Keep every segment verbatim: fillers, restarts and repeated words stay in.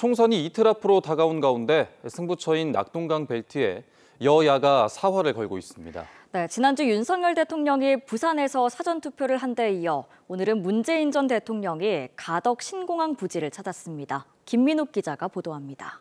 총선이 이틀 앞으로 다가온 가운데 승부처인 낙동강 벨트에 여야가 사활을 걸고 있습니다. 네, 지난주 윤석열 대통령이 부산에서 사전투표를 한 데 이어 오늘은 문재인 전 대통령이 가덕 신공항 부지를 찾았습니다. 김민욱 기자가 보도합니다.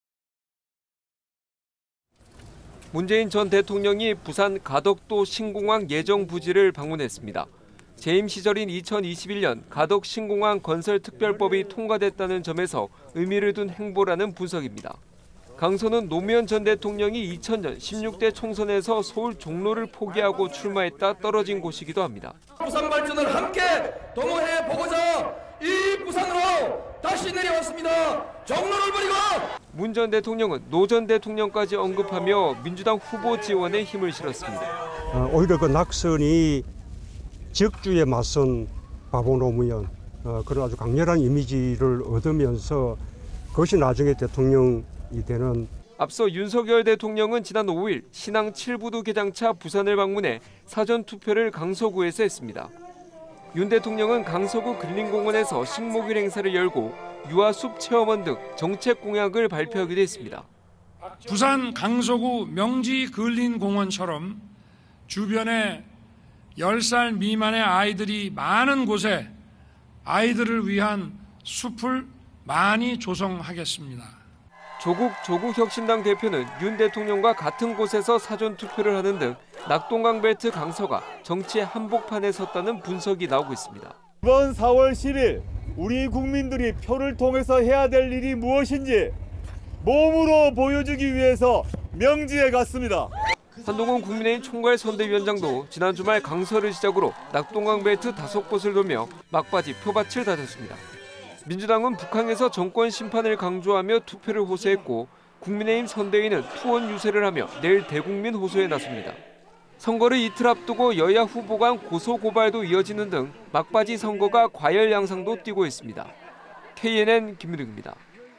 문재인 전 대통령이 부산 가덕도 신공항 예정 부지를 방문했습니다. 재임 시절인 이천이십일 년 가덕 신공항 건설 특별법이 통과됐다는 점에서 의미를 둔 행보라는 분석입니다. 강서는 노무현 전 대통령이 이천 년 십육 대 총선에서 서울 종로를 포기하고 출마했다 떨어진 곳이기도 합니다. 부산 발전을 함께 도모해 보고자 이 부산으로 다시 내려왔습니다. 종로를 버리고! 문 전 대통령은 노 전 대통령까지 언급하며 민주당 후보 지원에 힘을 실었습니다. 어, 오히려 그 낙선이 적주에 맞선 바보 노무현, 어, 그런 아주 강렬한 이미지를 얻으면서 그것이 나중에 대통령이 되는. 앞서 윤석열 대통령은 지난 오 일 신항 칠 부두 개장차 부산을 방문해 사전투표를 강서구에서 했습니다. 윤 대통령은 강서구 근린공원에서 식목일 행사를 열고 유아숲 체험원 등 정책 공약을 발표하기도 했습니다. 부산 강서구 명지 근린공원처럼 주변에 열 살 미만의 아이들이 많은 곳에 아이들을 위한 숲을 많이 조성하겠습니다. 조국 조국혁신당 대표는 윤 대통령과 같은 곳에서 사전투표를 하는 등 낙동강 벨트 강서가 정치의 한복판에 섰다는 분석이 나오고 있습니다. 이번 사월 칠일 우리 국민들이 표를 통해서 해야 될 일이 무엇인지 몸으로 보여주기 위해서 명지에 갔습니다. 한동훈 국민의힘 총괄 선대위원장도 지난 주말 강서를 시작으로 낙동강 벨트 다섯 곳을 돌며 막바지 표밭을 다졌습니다. 민주당은 북한에서 정권 심판을 강조하며 투표를 호소했고 국민의힘 선대위는 투혼 유세를 하며 내일 대국민 호소에 나섭니다. 선거를 이틀 앞두고 여야 후보 간 고소 고발도 이어지는 등 막바지 선거가 과열 양상도 띠고 있습니다. 케이엔엔 김민욱입니다.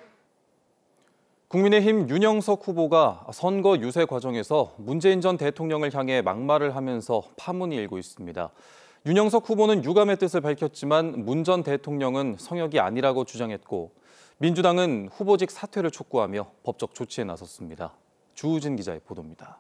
국민의힘 윤영석 후보가 선거 유세 과정에서 문재인 전 대통령을 향해 막말을 하면서 파문이 일고 있습니다. 윤영석 후보는 유감의 뜻을 밝혔지만 문 전 대통령은 성역이 아니라고 주장했고 민주당은 후보직 사퇴를 촉구하며 법적 조치에 나섰습니다. 주우진 기자의 보도입니다.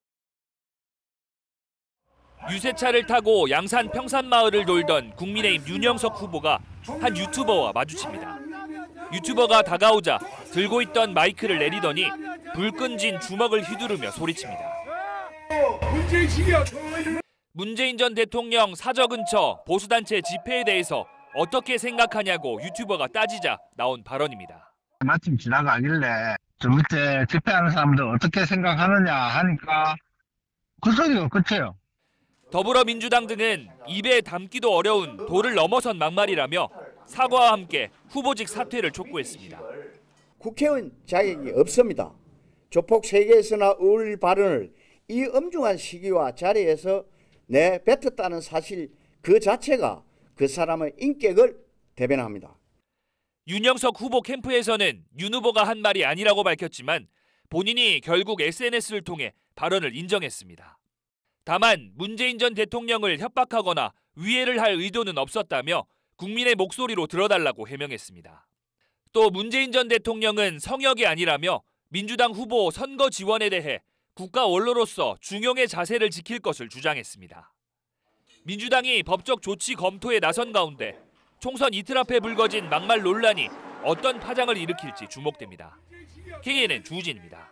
유세차를 타고 양산 평산마을을 돌던 국민의힘 윤영석 후보가 한 유튜버와 마주칩니다. 유튜버가 다가오자 들고 있던 마이크를 내리더니 불끈진 주먹을 휘두르며 소리칩니다. 문재인 전 대통령 사저 근처 보수단체 집회에 대해서 어떻게 생각하냐고 유튜버가 따지자 나온 발언입니다. 마침 지나가길래 저 밑에 집회하는 사람들 어떻게 생각하느냐 하니까 그 소리가 끝이에요. 더불어민주당 등은 입에 담기도 어려운 도를 넘어선 막말이라며 사과와 함께 후보직 사퇴를 촉구했습니다. 국회의원 자격이 없습니다. 조폭 세계에서나 어울릴 발언을 이 엄중한 시기와 자리에서 내뱉었다는 사실 그 자체가 그 사람의 인격을 대변합니다. 윤영석 후보 캠프에서는 윤 후보가 한 말이 아니라고 밝혔지만 본인이 결국 에스엔에스를 통해 발언을 인정했습니다. 다만 문재인 전 대통령을 협박하거나 위해를 할 의도는 없었다며 국민의 목소리로 들어달라고 해명했습니다. 또 문재인 전 대통령은 성역이 아니라며 민주당 후보 선거 지원에 대해 국가 원로로서 중용의 자세를 지킬 것을 주장했습니다. 민주당이 법적 조치 검토에 나선 가운데 총선 이틀 앞에 불거진 막말 논란이 어떤 파장을 일으킬지 주목됩니다. 케이엔엔 주우진입니다.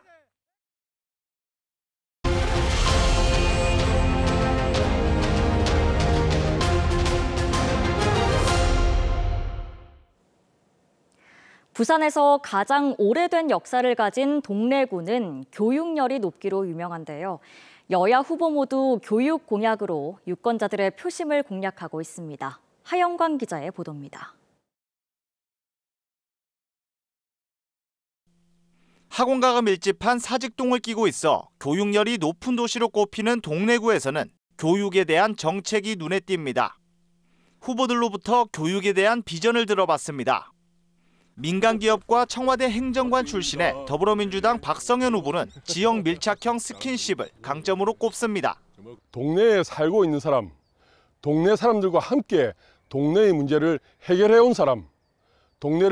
부산에서 가장 오래된 역사를 가진 동래구는 교육열이 높기로 유명한데요. 여야 후보 모두 교육 공약으로 유권자들의 표심을 공략하고 있습니다. 하영광 기자의 보도입니다. 학원가가 밀집한 사직동을 끼고 있어 교육열이 높은 도시로 꼽히는 동래구에서는 교육에 대한 정책이 눈에 띕니다. 후보들로부터 교육에 대한 비전을 들어봤습니다. 민간기업과 청와대 행정관 출신의 더불어민주당 박성현 후보는 지역 밀착형 스킨십을 강점으로 꼽습니다. 동네에 살고 있는 사람, 동네 사람들과 함께 동네의 문제를 해결해온 사람, 동네를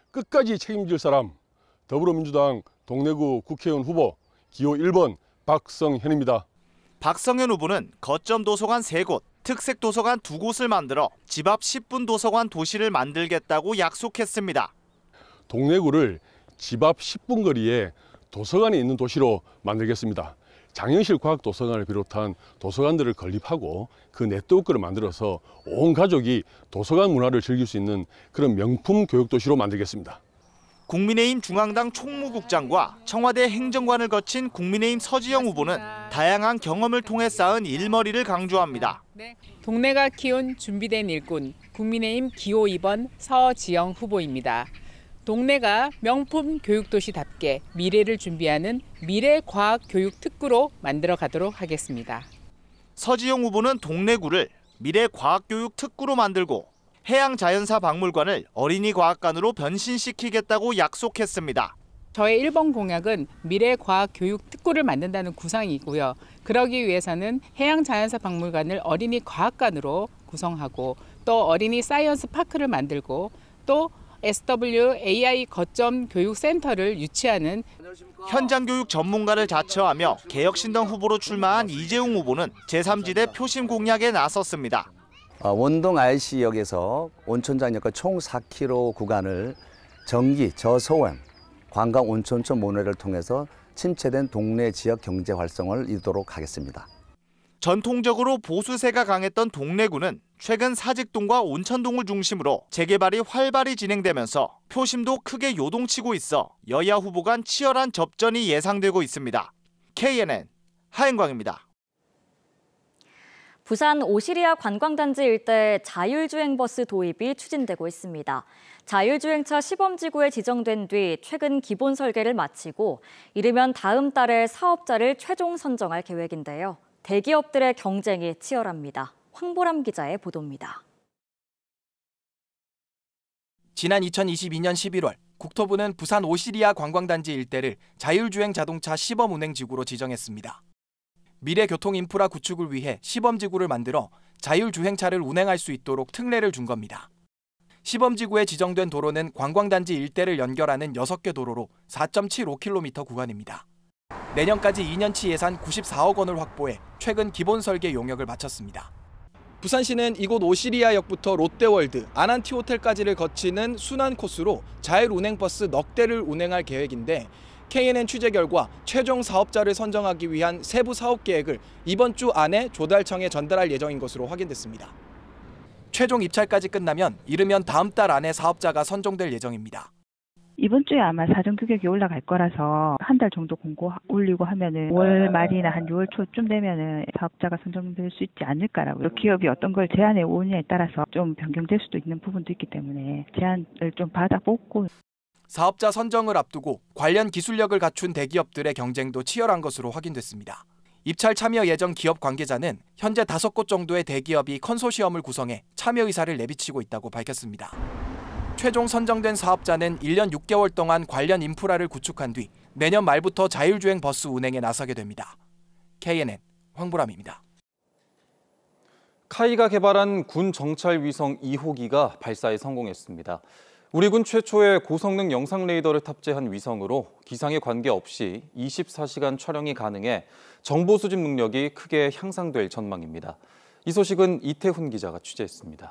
끝까지 책임질 사람 더불어민주당 동래구 국회의원 후보 기호 일 번 박성현입니다. 박성현 후보는 거점 도서관 세 곳, 특색 도서관 두 곳을 만들어 집 앞 십 분 도서관 도시를 만들겠다고 약속했습니다. 동래구를 집 앞 십 분 거리에 도서관이 있는 도시로 만들겠습니다. 장현실 과학도서관을 비롯한 도서관들을 건립하고 그 네트워크를 만들어서 온 가족이 도서관 문화를 즐길 수 있는 그런 명품 교육도시로 만들겠습니다. 국민의힘 중앙당 총무국장과 청와대 행정관을 거친 국민의힘 서지영 후보는 다양한 경험을 통해 쌓은 일머리를 강조합니다. 동네가 키운 준비된 일꾼, 국민의힘 기호 이 번 서지영 후보입니다. 동네가 명품 교육도시답게 미래를 준비하는 미래과학교육특구로 만들어 가도록 하겠습니다. 서지영 후보는 동래구를 미래과학교육특구로 만들고 해양자연사 박물관을 어린이과학관으로 변신시키겠다고 약속했습니다. 저의 일 번 공약은 미래과학교육특구를 만든다는 구상이고요. 그러기 위해서는 해양자연사 박물관을 어린이과학관으로 구성하고 또 어린이 사이언스 파크를 만들고 또 에스 더블유 에이 아이 거점 교육센터를 유치하는 현장 교육 전문가를 자처하며 개혁신당 후보로 출마한 이재용 후보는 제삼 지대 표심 공약에 나섰습니다. 원동 아이씨역에서 온천장역과 총 사 킬로미터 구간을 전기, 저소음, 관광 온천촌 모노레일을 통해서 침체된 동네 지역 경제 활성을 이루도록 하겠습니다. 전통적으로 보수세가 강했던 동래구는 최근 사직동과 온천동을 중심으로 재개발이 활발히 진행되면서 표심도 크게 요동치고 있어 여야 후보 간 치열한 접전이 예상되고 있습니다. 케이엔엔 하인광입니다. 부산 오시리아 관광단지 일대 자율주행버스 도입이 추진되고 있습니다. 자율주행차 시범지구에 지정된 뒤 최근 기본 설계를 마치고 이르면 다음 달에 사업자를 최종 선정할 계획인데요. 대기업들의 경쟁이 치열합니다. 황보람 기자의 보도입니다. 지난 이천이십이 년 십일월 국토부는 부산 오시리아 관광단지 일대를 자율주행 자동차 시범 운행지구로 지정했습니다. 미래 교통 인프라 구축을 위해 시범지구를 만들어 자율주행차를 운행할 수 있도록 특례를 준 겁니다. 시범지구에 지정된 도로는 관광단지 일대를 연결하는 여섯 개 도로로 사 점 칠오 킬로미터 구간입니다. 내년까지 이 년치 예산 구십사억 원을 확보해 최근 기본 설계 용역을 마쳤습니다. 부산시는 이곳 오시리아역부터 롯데월드, 아난티호텔까지를 거치는 순환 코스로 자율 운행버스 넉 대를 운행할 계획인데 케이엔엔 취재 결과 최종 사업자를 선정하기 위한 세부 사업 계획을 이번 주 안에 조달청에 전달할 예정인 것으로 확인됐습니다. 최종 입찰까지 끝나면 이르면 다음 달 안에 사업자가 선정될 예정입니다. 이번 주에 아마 사전 규격이 올라갈 거라서 한 달 정도 공고 올리고 하면은 오월 말이나 한 유월 초쯤 되면은 사업자가 선정될 수 있지 않을까라고. 기업이 어떤 걸 제안해 오느냐에 따라서 좀 변경될 수도 있는 부분도 있기 때문에 제안을 좀 받아보고. 사업자 선정을 앞두고 관련 기술력을 갖춘 대기업들의 경쟁도 치열한 것으로 확인됐습니다. 입찰 참여 예정 기업 관계자는 현재 다섯 곳 정도의 대기업이 컨소시엄을 구성해 참여 의사를 내비치고 있다고 밝혔습니다. 최종 선정된 사업자는 일 년 육 개월 동안 관련 인프라를 구축한 뒤 내년 말부터 자율주행 버스 운행에 나서게 됩니다. 케이엔엔 황보람입니다. 카이가 개발한 군 정찰 위성 이 호기가 발사에 성공했습니다. 우리 군 최초의 고성능 영상 레이더를 탑재한 위성으로 기상에 관계없이 이십사 시간 촬영이 가능해 정보 수집 능력이 크게 향상될 전망입니다. 이 소식은 이태훈 기자가 취재했습니다.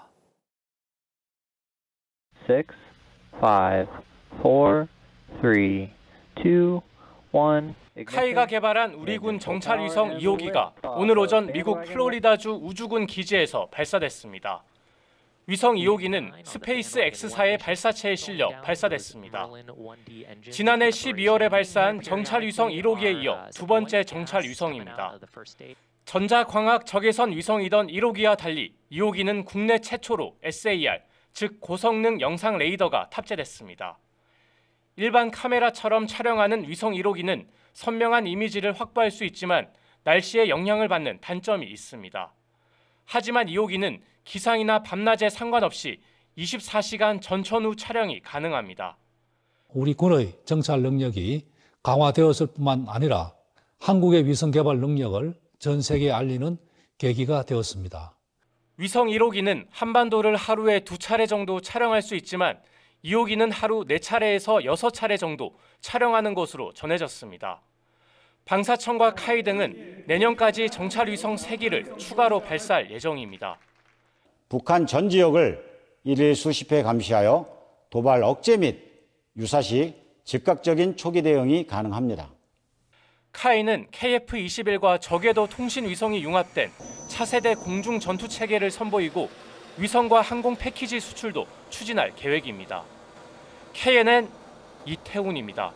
six, five, four, three, two, one. 카이가 개발한 우리 군 정찰 위성 이 호기가 오늘 오전 미국 플로리다주 우주군 기지에서 발사됐습니다. 위성 이 호기는 스페이스 X사의 발사체에 실려 발사됐습니다. 지난해 십이월에 발사한 정찰 위성 일 호기에 이어 두 번째 정찰 위성입니다. 전자광학 적외선 위성이던 일 호기와 달리 이 호기는 국내 최초로 에스 에이 알, 즉 고성능 영상 레이더가 탑재됐습니다. 일반 카메라처럼 촬영하는 위성 일 호기는 선명한 이미지를 확보할 수 있지만 날씨에 영향을 받는 단점이 있습니다. 하지만 이 호기는 기상이나 밤낮에 상관없이 이십사 시간 전천후 촬영이 가능합니다. 우리 군의 정찰 능력이 강화되었을 뿐만 아니라 한국의 위성 개발 능력을 전 세계에 알리는 계기가 되었습니다. 위성 일 호기는 한반도를 하루에 두 차례 정도 촬영할 수 있지만 이호기는 하루 네 차례에서 여섯 차례 정도 촬영하는 것으로 전해졌습니다. 방사청과 카이 등은 내년까지 정찰 위성 세 기를 추가로 발사할 예정입니다. 북한 전 지역을 일일 수십 회 감시하여 도발 억제 및 유사시 즉각적인 초기 대응이 가능합니다. 카이는 케이에프 이십일과 저궤도 통신 위성이 융합된 차세대 공중 전투 체계를 선보이고 위성과 항공 패키지 수출도 추진할 계획입니다. 케이엔엔 이태훈입니다.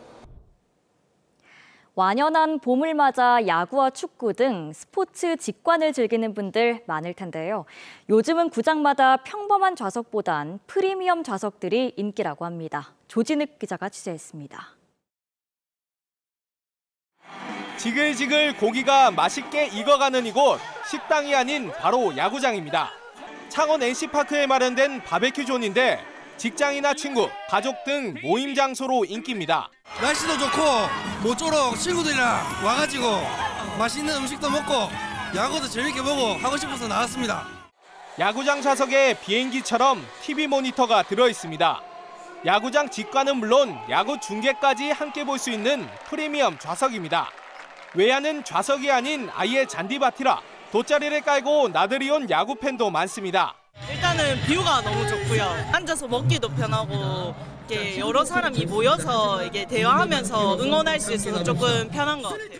완연한 봄을 맞아 야구와 축구 등 스포츠 직관을 즐기는 분들 많을 텐데요. 요즘은 구장마다 평범한 좌석보단 프리미엄 좌석들이 인기라고 합니다. 조진욱 기자가 취재했습니다. 지글지글 고기가 맛있게 익어가는 이곳, 식당이 아닌 바로 야구장입니다. 창원 엔씨파크에 마련된 바베큐 존인데 직장이나 친구, 가족 등 모임 장소로 인기입니다. 날씨도 좋고 모쪼록 친구들이랑 와가지고 맛있는 음식도 먹고 야구도 재밌게 보고 하고 싶어서 나왔습니다. 야구장 좌석에 비행기처럼 티비 모니터가 들어있습니다. 야구장 직관은 물론 야구 중계까지 함께 볼 수 있는 프리미엄 좌석입니다. 외야는 좌석이 아닌 아예 잔디밭이라 돗자리를 깔고 나들이 온 야구 팬도 많습니다. 일단은 뷰가 너무 좋고요. 앉아서 먹기도 편하고 이렇게 여러 사람이 모여서 이게 대화하면서 응원할 수 있어서 조금 편한 것 같아요.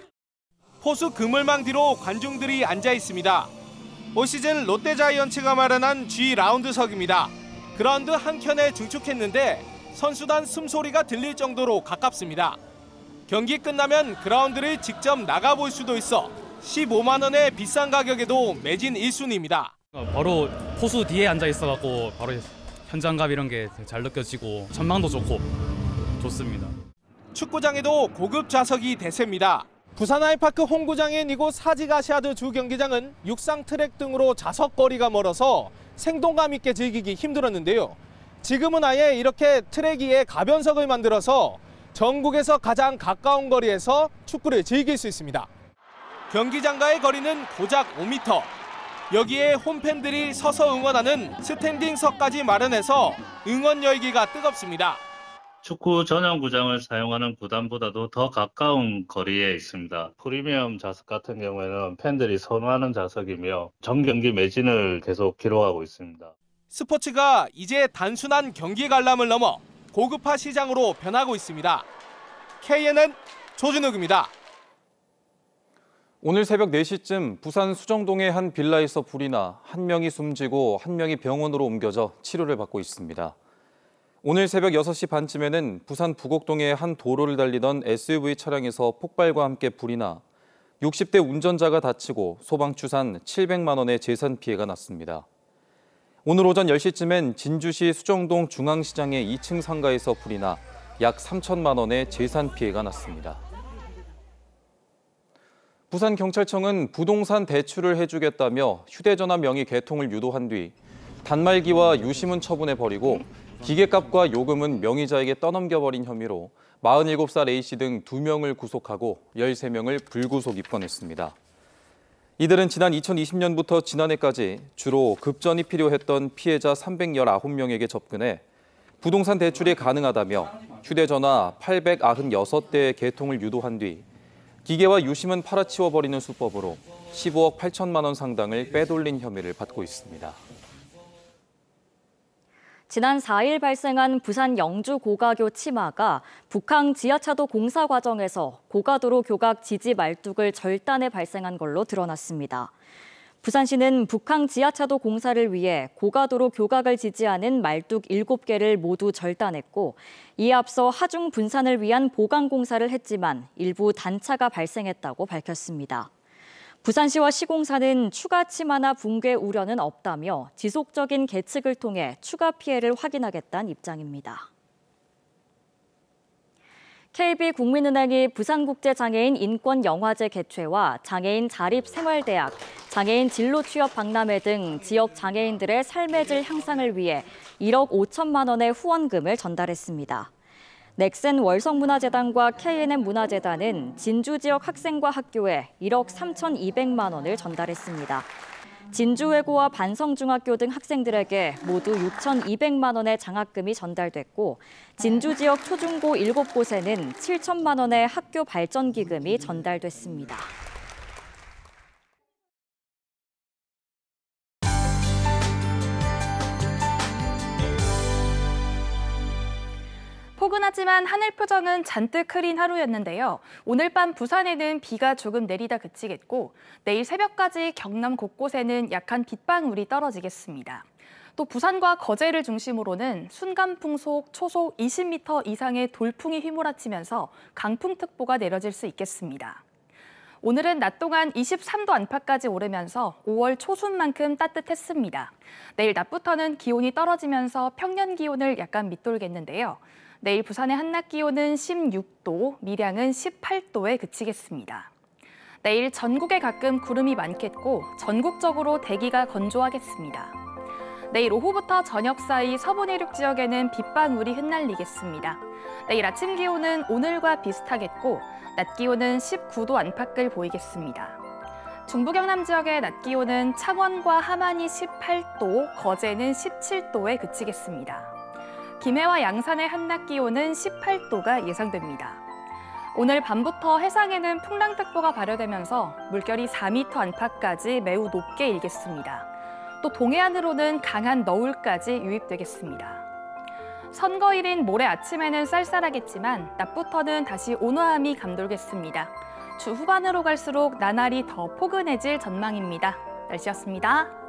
포수 그물망 뒤로 관중들이 앉아 있습니다. 올 시즌 롯데자이언츠가 마련한 G 라운드석입니다. 그라운드 한켠에 중축했는데 선수단 숨소리가 들릴 정도로 가깝습니다. 경기 끝나면 그라운드를 직접 나가볼 수도 있어 십오만 원의 비싼 가격에도 매진 일 순위입니다. 바로 포수 뒤에 앉아 있어갖고 바로 현장감 이런 게 잘 느껴지고 전망도 좋고 좋습니다. 축구장에도 고급 좌석이 대세입니다. 부산 아이파크 홈구장인 이곳 사직아시아드 주 경기장은 육상 트랙 등으로 좌석거리가 멀어서 생동감 있게 즐기기 힘들었는데요. 지금은 아예 이렇게 트랙 위에 가변석을 만들어서 전국에서 가장 가까운 거리에서 축구를 즐길 수 있습니다. 경기장과의 거리는 고작 오 미터. 여기에 홈팬들이 서서 응원하는 스탠딩석까지 마련해서 응원 열기가 뜨겁습니다. 축구 전용 구장을 사용하는 구단보다도 더 가까운 거리에 있습니다. 프리미엄 좌석 같은 경우에는 팬들이 선호하는 좌석이며 정경기 매진을 계속 기록하고 있습니다. 스포츠가 이제 단순한 경기 관람을 넘어 고급화 시장으로 변하고 있습니다. 케이엔엔 조준욱입니다. 오늘 새벽 네 시쯤 부산 수정동의 한 빌라에서 불이 나 한 명이 숨지고 한 명이 병원으로 옮겨져 치료를 받고 있습니다. 오늘 새벽 여섯 시 반쯤에는 부산 부곡동의 한 도로를 달리던 에스유브이 차량에서 폭발과 함께 불이 나 육십 대 운전자가 다치고 소방 추산 칠백만 원의 재산 피해가 났습니다. 오늘 오전 열 시쯤엔 진주시 수정동 중앙시장의 이 층 상가에서 불이 나 약 삼천만 원의 재산 피해가 났습니다. 부산경찰청은 부동산 대출을 해주겠다며 휴대전화 명의 개통을 유도한 뒤 단말기와 유심은 처분해 버리고 기계값과 요금은 명의자에게 떠넘겨버린 혐의로 마흔일곱 살 A씨 등 두 명을 구속하고 열세 명을 불구속 입건했습니다. 이들은 지난 이천이십 년부터 지난해까지 주로 급전이 필요했던 피해자 삼백십구 명에게 접근해 부동산 대출이 가능하다며 휴대전화 팔백구십육 대의 개통을 유도한 뒤 기계와 유심은 팔아치워버리는 수법으로 십오억 팔천만 원 상당을 빼돌린 혐의를 받고 있습니다. 지난 사 일 발생한 부산 영주 고가교 치마가 북항 지하차도 공사 과정에서 고가도로 교각 지지 말뚝을 절단해 발생한 걸로 드러났습니다. 부산시는 북항 지하차도 공사를 위해 고가도로 교각을 지지하는 말뚝 일곱 개를 모두 절단했고 이에 앞서 하중 분산을 위한 보강 공사를 했지만 일부 단차가 발생했다고 밝혔습니다. 부산시와 시공사는 추가 치마나 붕괴 우려는 없다며 지속적인 계측을 통해 추가 피해를 확인하겠다는 입장입니다. 케이비국민은행이 부산국제장애인 인권영화제 개최와 장애인 자립생활대학, 장애인 진로 취업 박람회 등 지역 장애인들의 삶의 질 향상을 위해 일억 오천만 원의 후원금을 전달했습니다. 넥센 월성문화재단과 케이엔엔 문화재단은 진주 지역 학생과 학교에 일억 삼천이백만 원을 전달했습니다. 진주외고와 반성중학교 등 학생들에게 모두 육천이백만 원의 장학금이 전달됐고 진주 지역 초중고 일곱 곳에는 칠천만 원의 학교 발전 기금이 전달됐습니다. 포근하지만 하늘 표정은 잔뜩 흐린 하루였는데요. 오늘 밤 부산에는 비가 조금 내리다 그치겠고 내일 새벽까지 경남 곳곳에는 약한 빗방울이 떨어지겠습니다. 또 부산과 거제를 중심으로는 순간풍속 초속 이십 미터 이상의 돌풍이 휘몰아치면서 강풍특보가 내려질 수 있겠습니다. 오늘은 낮 동안 이십삼 도 안팎까지 오르면서 오월 초순만큼 따뜻했습니다. 내일 낮부터는 기온이 떨어지면서 평년 기온을 약간 밑돌겠는데요. 내일 부산의 한낮 기온은 십육 도, 밀양은 십팔 도에 그치겠습니다. 내일 전국에 가끔 구름이 많겠고 전국적으로 대기가 건조하겠습니다. 내일 오후부터 저녁 사이 서부 내륙 지역에는 빗방울이 흩날리겠습니다. 내일 아침 기온은 오늘과 비슷하겠고 낮 기온은 십구 도 안팎을 보이겠습니다. 중부 경남 지역의 낮 기온은 창원과 함안이 십팔 도, 거제는 십칠 도에 그치겠습니다. 김해와 양산의 한낮 기온은 십팔 도가 예상됩니다. 오늘 밤부터 해상에는 풍랑특보가 발효되면서 물결이 사 미터 안팎까지 매우 높게 일겠습니다. 또 동해안으로는 강한 너울까지 유입되겠습니다. 선거일인 모레 아침에는 쌀쌀하겠지만 낮부터는 다시 온화함이 감돌겠습니다. 주 후반으로 갈수록 나날이 더 포근해질 전망입니다. 날씨였습니다.